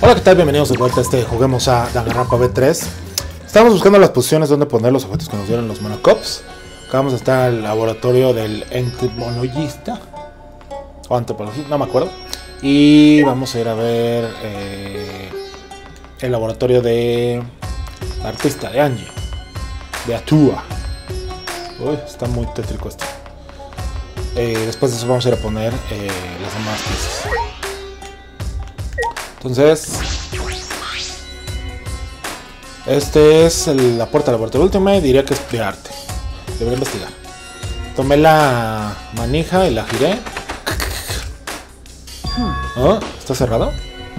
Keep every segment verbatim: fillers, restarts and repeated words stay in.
Hola, ¿qué tal? Bienvenidos de vuelta a este Juguemos a Danganronpa V tres. Estamos buscando las posiciones donde poner los objetos que nos dieron los monocops. Acabamos de estar en el laboratorio del entomologista o antropologista, no me acuerdo. Y vamos a ir a ver eh, el laboratorio de la artista, de Angie, de Atua. Uy, está muy tétrico esto. Eh, después de eso vamos a ir a poner eh, las demás piezas. Entonces, este es el, la puerta del laboratorio Ultimate. Diría que es de arte. Debería investigar. Tomé la manija y la giré. ¿Oh? ¿Está cerrado?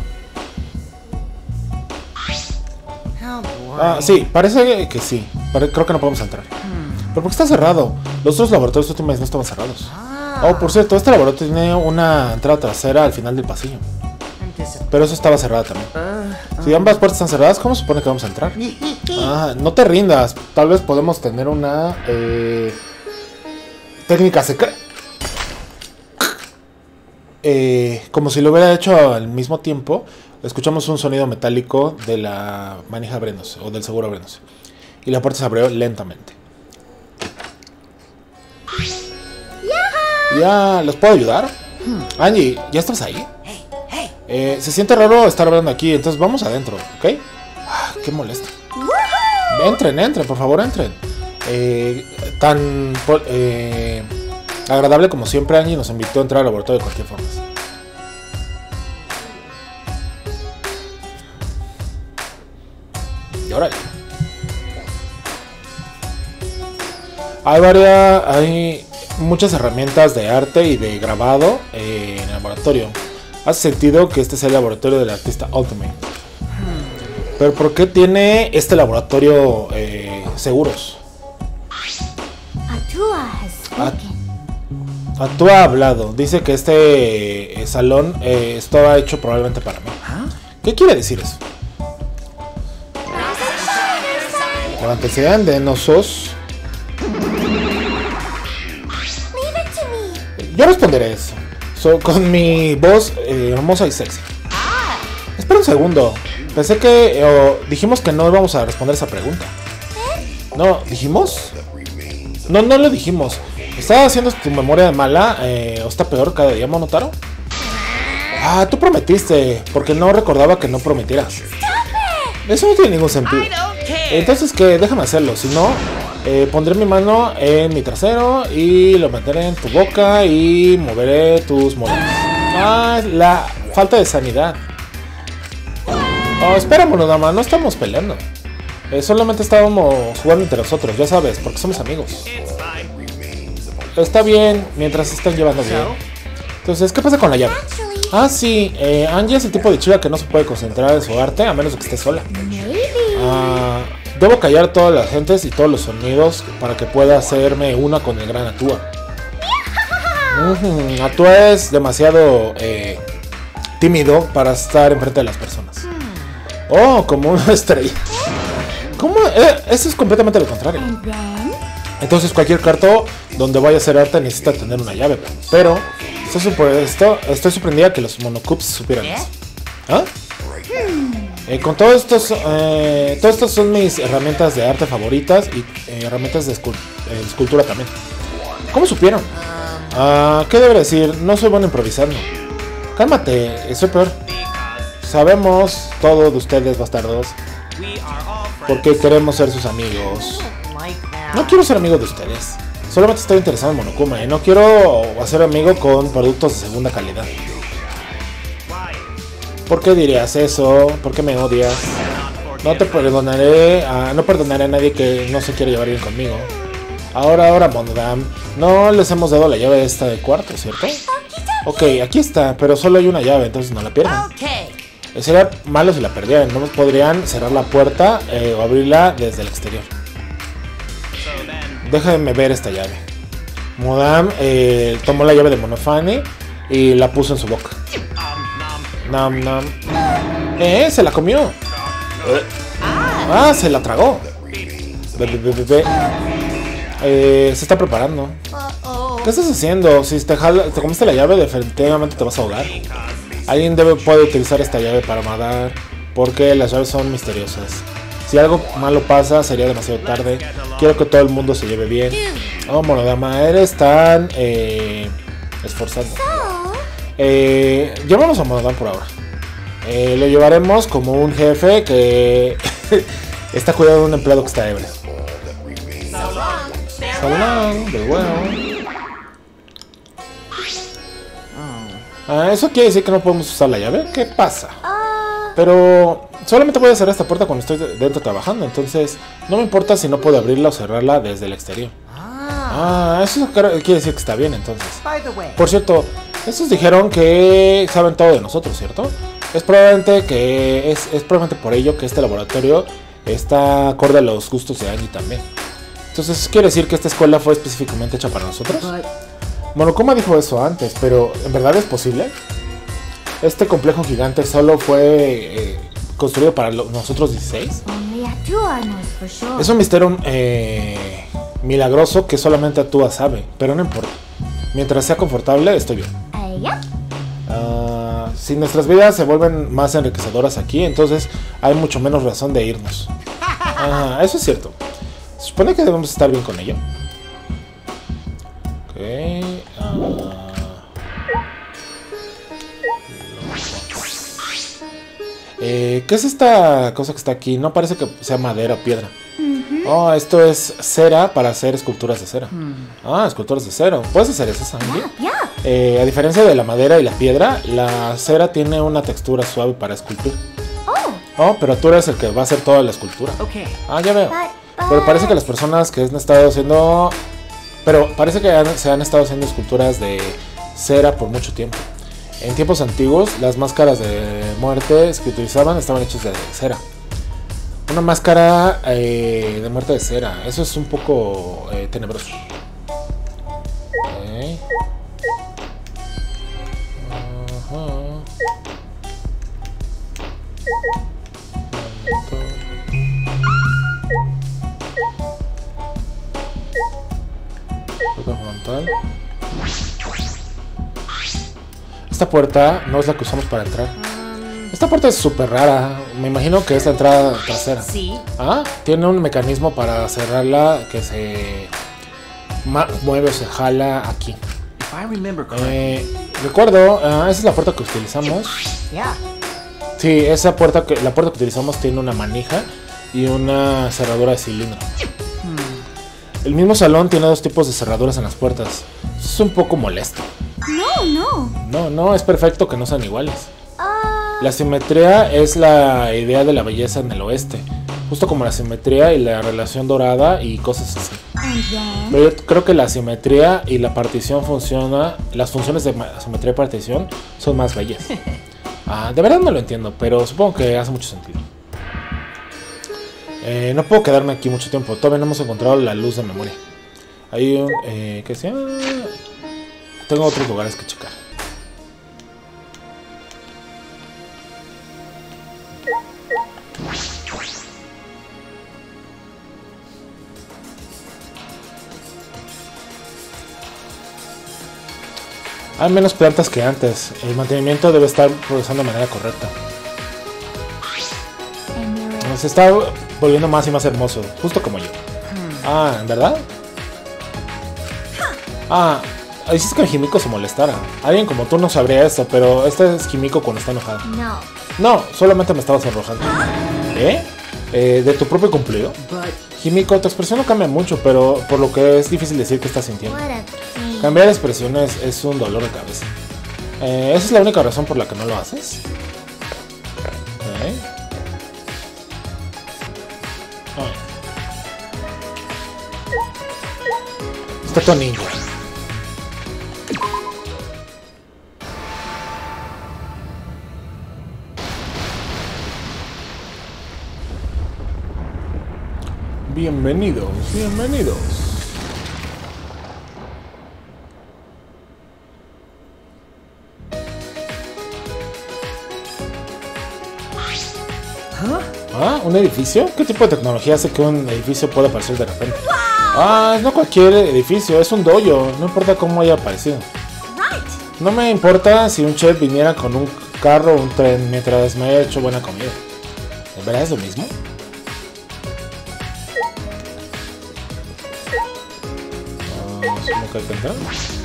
Ah, sí, parece que sí. Pare- creo que no podemos entrar. ¿Pero por qué está cerrado? Los otros laboratorios Ultimate no estaban cerrados. Oh, por cierto, este laboratorio tiene una entrada trasera al final del pasillo. Pero eso estaba cerrado también. Si ambas puertas están cerradas, ¿cómo se supone que vamos a entrar? Ah, no te rindas. Tal vez podemos tener una eh, técnica secreta. Eh, como si lo hubiera hecho al mismo tiempo. Escuchamos un sonido metálico de la manija abriéndose, o del seguro abriéndose. Y la puerta se abrió lentamente. Ya, ¿los puedo ayudar? Angie, ¿ya estás ahí? Eh, se siente raro estar hablando aquí, entonces vamos adentro, ¿ok? Ah, qué molesto. Entren, entren, por favor, entren. Eh, tan eh, agradable como siempre, Angie nos invitó a entrar al laboratorio de cualquier forma. Y órale. Hay varias, hay muchas herramientas de arte y de grabado eh, en el laboratorio. Hace sentido que este sea el laboratorio del artista Ultimate. Pero ¿por qué tiene este laboratorio eh, seguros? At Atua ha hablado. Dice que este eh, salón eh, estaba hecho probablemente para mí. ¿Qué quiere decir eso? Levántese, andenosos. Yo responderé eso. So, con mi voz eh, hermosa y sexy. Ah. Espera un segundo. Pensé que eh, dijimos que no íbamos a responder esa pregunta. ¿Eh? No, ¿dijimos? No, no lo dijimos. ¿Estás haciendo tu memoria de mala eh, o está peor cada día, Monotaro? Ah, tú prometiste, porque no recordaba que no prometieras. Eso no tiene ningún sentido. Entonces, ¿qué? Déjame hacerlo. Si no, eh, pondré mi mano en mi trasero y lo meteré en tu boca y moveré tus molestias. Ah, la falta de sanidad. Oh, espera, Monodama, no estamos peleando. Eh, solamente estábamos jugando entre nosotros, ya sabes, porque somos amigos. Está bien, mientras se están llevando bien. Entonces, ¿qué pasa con la llave? Ah, sí, eh, Angie es el tipo de chica que no se puede concentrar en su arte a menos de que esté sola. Ah, debo callar todas las gentes y todos los sonidos para que pueda hacerme una con el gran Atua. Uh-huh. Atua es demasiado eh, tímido para estar enfrente de las personas. Oh, como una estrella. ¿Cómo? Eh, eso es completamente lo contrario. Entonces cualquier cuarto donde vaya a hacer arte necesita tener una llave. Pero estoy, supuesto, estoy sorprendida que los monocups supieran eso. ¿Ah? Eh, con todos estos, eh, todas estas son mis herramientas de arte favoritas y eh, herramientas de, escul eh, de escultura también. ¿Cómo supieron? Ah, ¿qué debería decir? No soy bueno improvisando. Cálmate, soy peor. Sabemos todo de ustedes, bastardos, porque queremos ser sus amigos. No quiero ser amigo de ustedes. Solamente estoy interesado en Monokuma y no quiero hacer amigo con productos de segunda calidad. ¿Por qué dirías eso? ¿Por qué me odias? No te perdonaré, a, no perdonaré a nadie que no se quiera llevar bien conmigo. Ahora, ahora, Monodam, no les hemos dado la llave esta de cuarto, ¿cierto? Ok, aquí está, pero solo hay una llave, entonces no la pierdan. Sería malo si la perdieran, no podrían cerrar la puerta eh, o abrirla desde el exterior. Déjenme ver esta llave. Monodam eh, tomó la llave de Monofani y la puso en su boca. Nam, nam. Eh, se la comió. Eh. Ah, se la tragó. Be, be, be, be, be. Eh, se está preparando. ¿Qué estás haciendo? Si te, jala, te comiste la llave, definitivamente te vas a ahogar. Alguien debe puede utilizar esta llave para matar, porque las llaves son misteriosas. Si algo malo pasa, sería demasiado tarde. Quiero que todo el mundo se lleve bien. Oh, Monodama, eres tan eh, esforzado. Eh, llamamos a Monodama por ahora. Eh, lo llevaremos como un jefe que está cuidando de un empleado que está ebrio. Salón, de huevo. Ah, ¿eso quiere decir que no podemos usar la llave? ¿Qué pasa? Pero solamente voy a cerrar esta puerta cuando estoy dentro trabajando, entonces no me importa si no puedo abrirla o cerrarla desde el exterior. Ah, eso quiere decir que está bien entonces. Por cierto, estos dijeron que saben todo de nosotros, ¿cierto? Es probablemente que es, es probablemente por ello que este laboratorio está acorde a los gustos de Angie también. Entonces, ¿quiere decir que esta escuela fue específicamente hecha para nosotros? Monokuma dijo eso antes, pero ¿en verdad es posible? Este complejo gigante solo fue eh, construido para lo, nosotros dieciséis. Es un misterio eh, milagroso que solamente Atua sabe, pero no importa. Mientras sea confortable, estoy bien. Uh, si nuestras vidas se vuelven más enriquecedoras aquí, entonces hay mucho menos razón de irnos. Ah, eso es cierto. Se supone que debemos estar bien con ello. Ok. Uh, eh, ¿Qué es esta cosa que está aquí? No parece que sea madera o piedra. Oh, esto es cera para hacer esculturas de cera. Ah, esculturas de cera. ¿Puedes hacer eso, Sandy? Eh, a diferencia de la madera y la piedra, la cera tiene una textura suave para esculpir. Oh, pero tú eres el que va a hacer toda la escultura. Ah, ya veo. Pero parece que las personas que han estado haciendo... Pero parece que han, se han estado haciendo esculturas de cera por mucho tiempo. En tiempos antiguos, las máscaras de muerte que utilizaban estaban hechas de cera. Una máscara eh, de muerte de cera. Eso es un poco eh, tenebroso. Okay. Uh-huh. Frontal. Esta puerta no es la que usamos para entrar. Esta puerta es súper rara. Me imagino que es la entrada trasera. Sí. Ah, tiene un mecanismo para cerrarla que se mueve o se jala aquí. Eh, recuerdo, uh, esa es la puerta que utilizamos. Sí, esa puerta que la puerta que utilizamos tiene una manija y una cerradura de cilindro. El mismo salón tiene dos tipos de cerraduras en las puertas. Eso es un poco molesto. No, no. No, no, es perfecto que no sean iguales. Uh... La simetría es la idea de la belleza en el oeste. Justo como la simetría y la relación dorada y cosas así. Uh-huh. Pero yo creo que la simetría y la partición funciona. Las funciones de simetría y partición son más bellas. Ah, de verdad no lo entiendo, pero supongo que hace mucho sentido. Eh, no puedo quedarme aquí mucho tiempo. Todavía no hemos encontrado la luz de memoria. Hay un... Eh, ¿qué sea? Tengo otros lugares que checar. Hay menos plantas que antes. El mantenimiento debe estar progresando de manera correcta. Se está volviendo más y más hermoso, justo como yo. Ah, ¿en verdad? Ah, dices que Himiko se molestara. Alguien como tú no sabría esto, pero este es Himiko cuando está enojada. No. No, solamente me estabas enrojando. ¿Eh? ¿Eh? ¿De tu propio cumplido? Himiko, tu expresión no cambia mucho, pero por lo que es difícil decir qué estás sintiendo. Cambiar de expresiones es un dolor de cabeza. Eh, ¿Esa es la única razón por la que no lo haces? ¿Eh? Está todo ninja. Bienvenidos, bienvenidos. ¿Ah? ¿Ah? ¿Un edificio? ¿Qué tipo de tecnología hace que un edificio pueda aparecer de repente? Ah, no cualquier edificio, es un dojo, no importa cómo haya aparecido. No me importa si un chef viniera con un carro o un tren mientras me he hecho buena comida. ¿De verdad es lo mismo? No, que hay que entrar.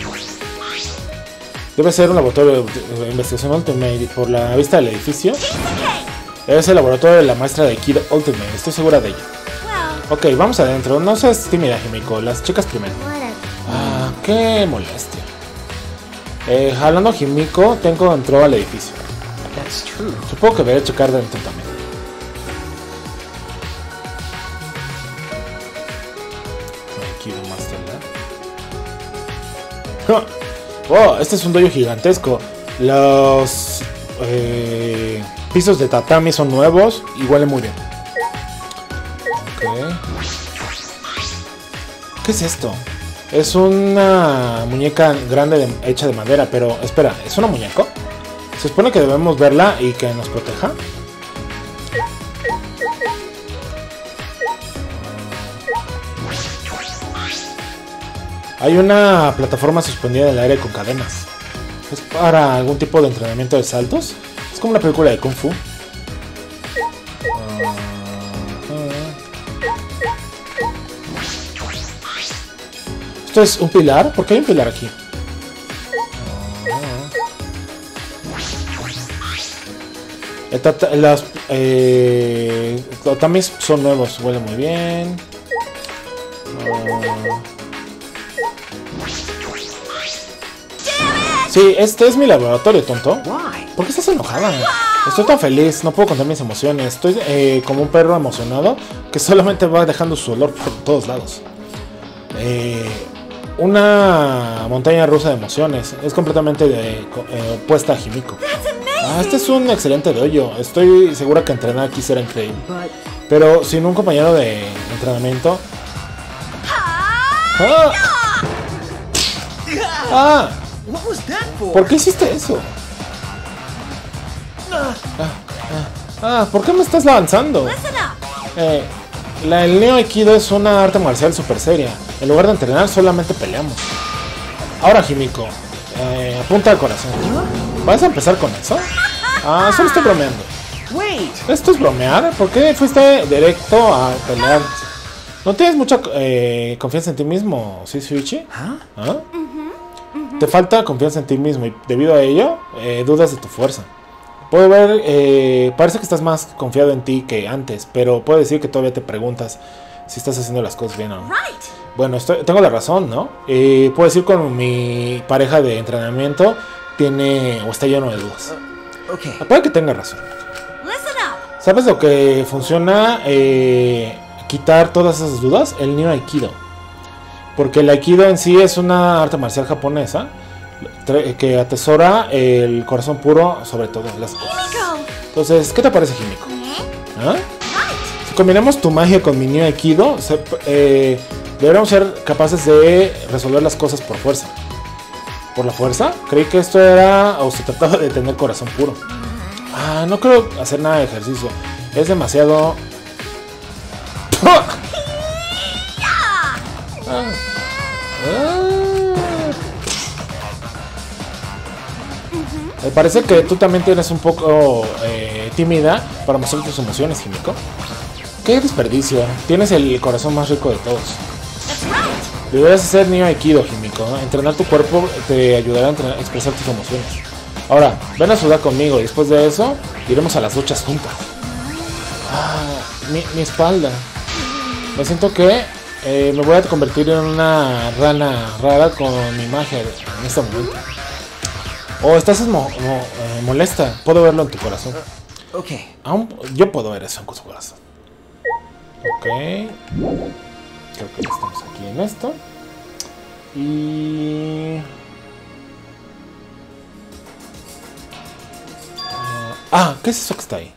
Debe ser un laboratorio de investigación Ultimate por la vista del edificio. Es el laboratorio de la maestra de Aikido Ultimate, estoy segura de ello. Ok, vamos adentro. No seas tímida, Himiko. Las chicas primero. Ah, qué molestia. Eh, jalando a Himiko, Tenko entró al edificio. Supongo que deberé checar dentro también. Aikido Master, ¿eh? Oh, este es un dojo gigantesco. Los eh, pisos de tatami son nuevos y huelen muy bien. Okay. ¿Qué es esto? Es una muñeca grande de, hecha de madera, pero espera, ¿es una muñeca? Se supone que debemos verla y que nos proteja. Hay una plataforma suspendida en el aire con cadenas. ¿Es para algún tipo de entrenamiento de saltos? Es como una película de Kung Fu. ¿Esto es un pilar? ¿Por qué hay un pilar aquí? Las eh, también son nuevos, huele muy bien. Sí, este es mi laboratorio, tonto. ¿Por qué estás enojada? Estoy tan feliz, no puedo contar mis emociones. Estoy eh, como un perro emocionado que solamente va dejando su olor por todos lados. Eh, una montaña rusa de emociones. Es completamente de, eh, opuesta a Himiko. Ah, este es un excelente dojo. Estoy segura que entrenar aquí será increíble. Pero sin un compañero de entrenamiento. ¡Ah! ¡Ah! ¿Por qué hiciste eso? Ah, ah, ah, ¿por qué me estás lanzando? Eh, la, el Neo Aikido es una arte marcial super seria. En lugar de entrenar, solamente peleamos. Ahora, Himiko, eh, apunta al corazón. ¿Vas a empezar con eso? Ah, solo estoy bromeando. ¿Esto es bromear? ¿Por qué fuiste directo a pelear? ¿No tienes mucha eh, confianza en ti mismo, sí, Shuichi? ¿Ah? Te falta confianza en ti mismo y debido a ello, eh, dudas de tu fuerza. Puedo ver, eh, parece que estás más confiado en ti que antes, pero puedo decir que todavía te preguntas si estás haciendo las cosas bien o no. Bueno, estoy, tengo la razón, ¿no? Eh, puedo decir con mi pareja de entrenamiento tiene o está lleno de dudas. Okay. Puede que tenga razón. ¿Sabes lo que funciona? Eh, quitar todas esas dudas, el Neo Aikido. Porque el Aikido en sí es una arte marcial japonesa que atesora el corazón puro sobre todo las cosas. Entonces, ¿qué te parece, Himiko? ¿Ah? Si combinamos tu magia con mi Neo Aikido, se, eh, deberíamos ser capaces de resolver las cosas por fuerza. ¿Por la fuerza? Creí que esto era o se trataba de tener corazón puro. Ah, no creo hacer nada de ejercicio. Es demasiado... ¡Ah! Ah. Me parece que tú también tienes un poco eh, tímida para mostrar tus emociones, Himiko. ¡Qué desperdicio! Tienes el corazón más rico de todos. Deberías hacer Neo Aikido, Himiko. Entrenar tu cuerpo te ayudará a, entrenar, a expresar tus emociones. Ahora, ven a sudar conmigo y después de eso iremos a las duchas juntas. Ah, mi, mi espalda. Me siento que eh, me voy a convertir en una rana rara con mi magia en este momento. Oh, estás mo mo eh, molesta. Puedo verlo en tu corazón. Ok. Aún, yo puedo ver eso en tu corazón. Ok. Creo que estamos aquí en esto. Y... Uh, ah, ¿qué es eso que está ahí?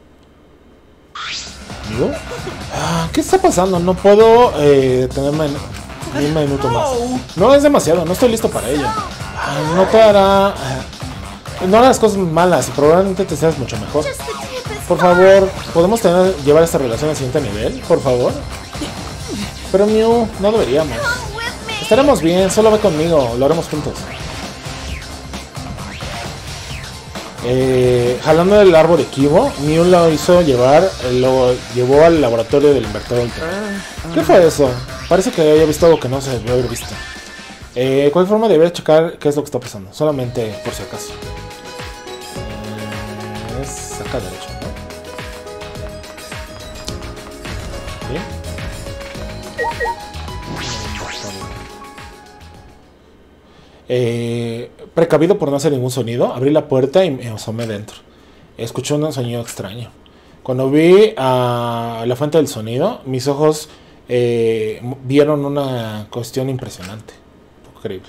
¿Yo? Ah, ¿qué está pasando? No puedo eh, detenerme ni un minuto más. No, es demasiado, no estoy listo para ello. Ah, no te hará... No harás cosas malas y probablemente te seas mucho mejor. Por favor, ¿podemos tener, llevar esta relación al siguiente nivel? Por favor. Pero Mew, no deberíamos. Estaremos bien, solo ve conmigo, lo haremos juntos. Eh, jalando el árbol de Kibo, Mew lo hizo llevar, lo llevó al laboratorio del invertor último. ¿Qué fue eso? Parece que había visto algo que no se debió haber visto. Eh, ¿Cuál forma debería checar qué es lo que está pasando? Solamente por si acaso. Eh, es acá derecho, ¿no? Bien. Eh, precavido por no hacer ningún sonido, abrí la puerta y me asomé dentro. Escuché un sonido extraño. Cuando vi a la fuente del sonido, mis ojos eh, vieron una cuestión impresionante. Increíble.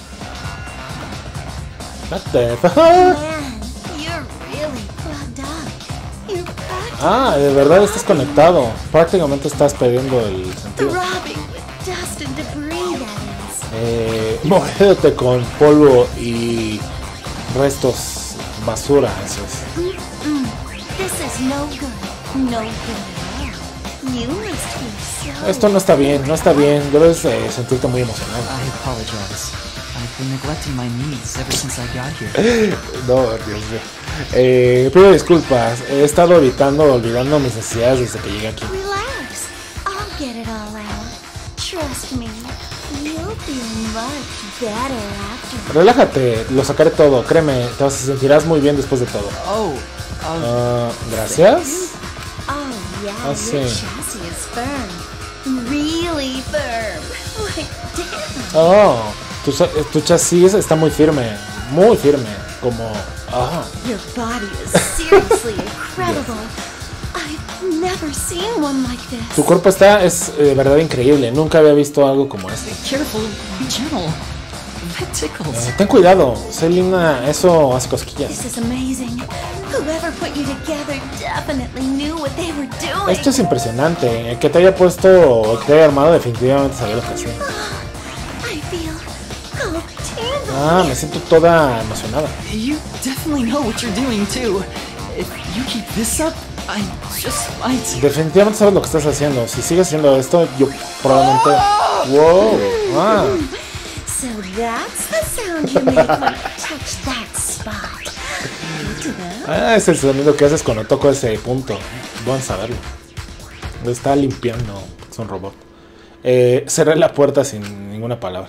Ah, de verdad estás conectado. Prácticamente estás perdiendo el sentido. Eh, moviéndote con polvo y restos basura, eso es. Esto no está bien, no está bien. Debes eh, sentirte muy emocionado. No, Dios mío. Eh, pido disculpas. He estado evitando, olvidando mis necesidades desde que llegué aquí. Relájate, lo sacaré todo, créeme, te sentirás muy bien después de todo. Uh, gracias. Ah, sí. Oh, tu, tu chasis está muy firme, muy firme, como... Oh. Tu cuerpo está, es de eh, verdad increíble. Nunca había visto algo como este. Eh, ten cuidado, Selina, eso hace cosquillas. Esto es impresionante. El que te haya puesto o que te haya armado definitivamente sabía lo que hacía. Ah, me siento toda emocionada. Definitivamente sabes lo que estás haciendo. Si sigues haciendo esto, yo probablemente... ¡Wow! Ah. Ah, es el sonido que haces cuando toco ese punto. Buen saberlo. Lo está limpiando. Es un robot. Eh, cerré la puerta sin ninguna palabra.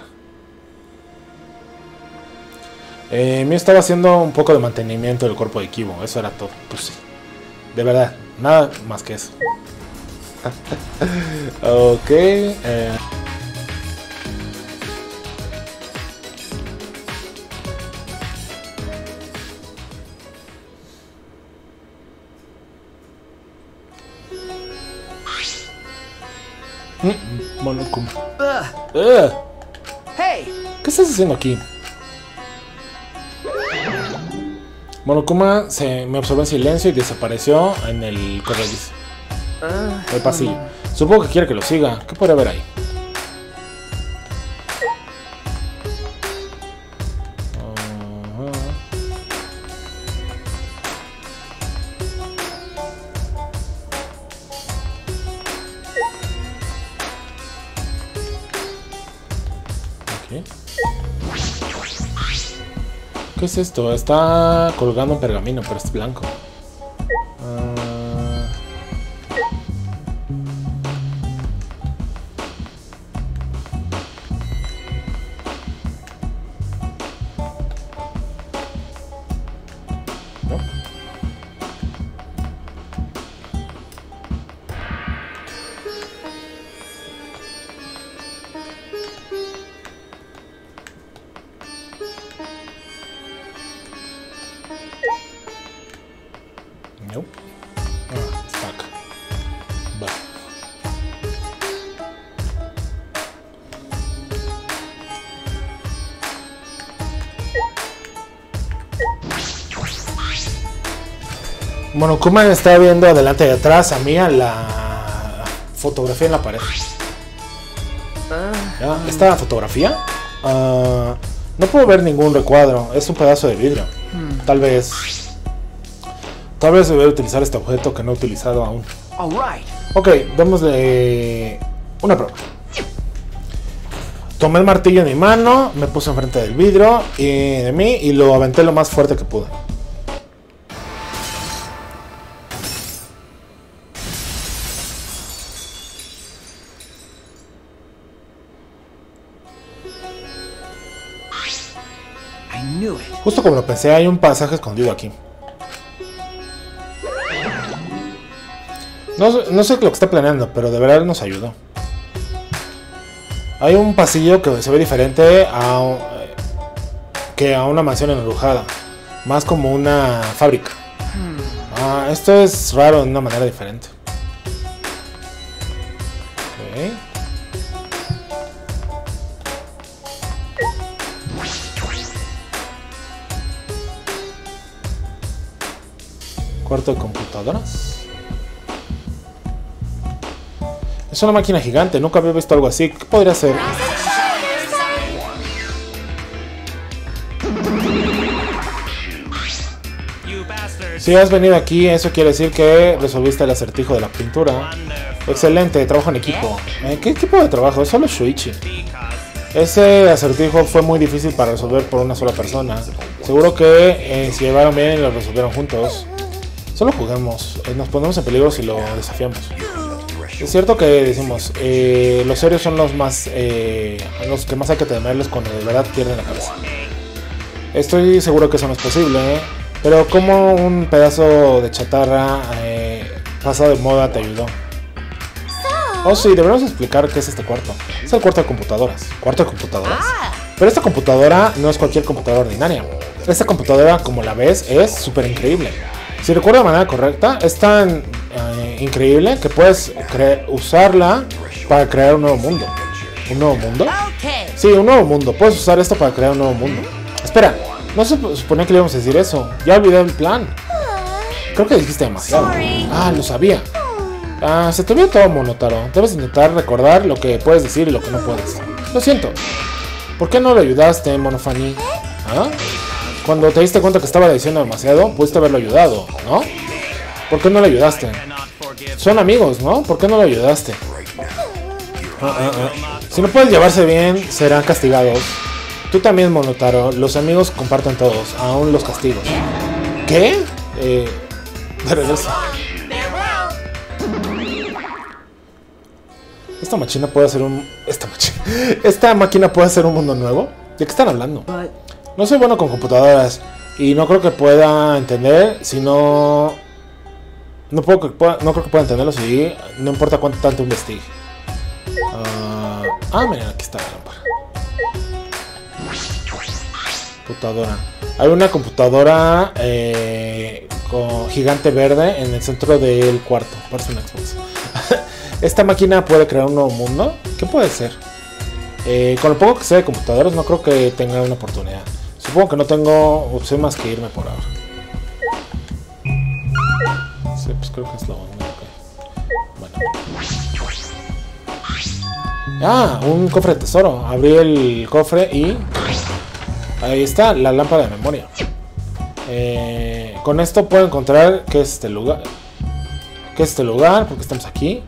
Eh, Mew estaba haciendo un poco de mantenimiento del cuerpo de Kibo. Eso era todo. Pues sí. De verdad. Nada más que eso. Ok. Eh. Mm, Monokuma. Uh. Uh. Hey. ¿Qué estás haciendo aquí? Monokuma se me observó en silencio y desapareció en el corredizo. Uh, el pasillo. Um. Supongo que quiere que lo siga. ¿Qué puede haber ahí? Uh-huh. Okay. ¿Qué es esto? Está colgando un pergamino, pero es blanco. Uh... ¿No? No. Ah, está acá. Va. Monokuma está viendo adelante y atrás a mí a la fotografía en la pared. ¿Ya? ¿Esta fotografía? Uh, no puedo ver ningún recuadro. Es un pedazo de vidrio. Tal vez... Tal vez debería utilizar este objeto que no he utilizado aún. Ok, démosle una prueba. Tomé el martillo en mi mano, me puse enfrente del vidrio y de mí y lo aventé lo más fuerte que pude. Justo como lo pensé, hay un pasaje escondido aquí. No, no sé lo que está planeando, pero de verdad nos ayudó. Hay un pasillo que se ve diferente a, que a una mansión embrujada. Más como una fábrica. Ah, esto es raro de una manera diferente. Okay. Cuarto de computadoras. Es una máquina gigante, nunca había visto algo así. ¿Qué podría ser? Si has venido aquí, eso quiere decir que resolviste el acertijo de la pintura. Excelente, trabajo en equipo. ¿Eh? ¿Qué tipo de trabajo? Es solo Shuichi. Ese acertijo fue muy difícil para resolver por una sola persona. Seguro que eh, se llevaron bien y lo resolvieron juntos. Solo juguemos, eh, nos ponemos en peligro si lo desafiamos. Es cierto que decimos, eh, los serios son los más, eh, los que más hay que temerles cuando de verdad pierden la cabeza. Estoy seguro que eso no es posible, ¿eh? Pero como un pedazo de chatarra eh, pasado de moda te ayudó. Oh sí, debemos explicar qué es este cuarto. Es el cuarto de computadoras. ¿Cuarto de computadoras? Pero esta computadora no es cualquier computadora ordinaria. Esta computadora, como la ves, es súper increíble. Si recuerdo de manera correcta, es tan eh, increíble que puedes usarla para crear un nuevo mundo. ¿Un nuevo mundo? Sí, un nuevo mundo. Puedes usar esto para crear un nuevo mundo. Espera, no se suponía que le íbamos a decir eso. Ya olvidé el plan. Creo que dijiste demasiado. Ah, lo sabía. Ah, se te vio todo, Monotaro. Debes intentar recordar lo que puedes decir y lo que no puedes. Lo siento. ¿Por qué no le ayudaste, Monofani? ¿Ah? Cuando te diste cuenta que estaba diciendo demasiado, pudiste haberlo ayudado, ¿no? ¿Por qué no le ayudaste? Son amigos, ¿no? ¿Por qué no le ayudaste? Ah, ah, ah. Si no puedes llevarse bien, serán castigados. Tú también, Monotaro. Los amigos comparten todos, aún los castigos. ¿Qué? Eh... De regreso. Esta máquina puede hacer un... Esta máquina... Esta máquina puede hacer un mundo nuevo. ¿De qué están hablando? No soy bueno con computadoras y no creo que pueda entender si no... No, puedo que pueda, no creo que pueda entenderlo si no importa cuánto tanto investigue. Uh, ah, miren, aquí está la lámpara. Computadora. Hay una computadora eh, con gigante verde en el centro del cuarto. Parece un Xbox. Esta máquina puede crear un nuevo mundo. ¿Qué puede ser? Eh, con lo poco que sé de computadoras, no creo que tenga una oportunidad. Supongo que no tengo opción más que irme por ahora. Sí, pues creo que es lo único que... Bueno. Ah, un cofre de tesoro. Abrí el cofre y... Ahí está, la lámpara de memoria. Eh, con esto puedo encontrar qué es este lugar. ¿Qué es este lugar? Porque estamos aquí.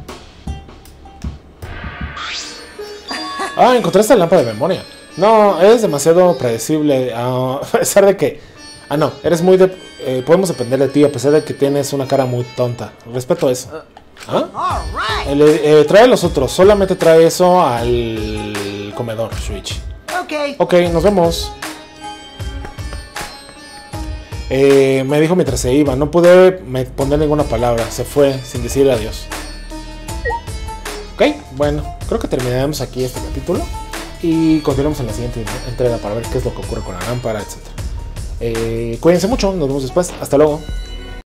Ah, encontraste la lámpara de memoria. No, es demasiado predecible. Uh, a pesar de que... Ah, no, eres muy de... Eh, podemos depender de ti a pesar de que tienes una cara muy tonta. Respeto eso. ¿Ah? Eh, eh, trae los otros. Solamente trae eso al comedor, Shuichi. Ok. Ok, nos vemos. Eh, me dijo mientras se iba. No pude poner ninguna palabra. Se fue sin decir adiós. Ok, bueno, creo que terminaremos aquí este capítulo y continuamos en la siguiente entrega para ver qué es lo que ocurre con la lámpara, etcétera. Eh, cuídense mucho, nos vemos después, hasta luego.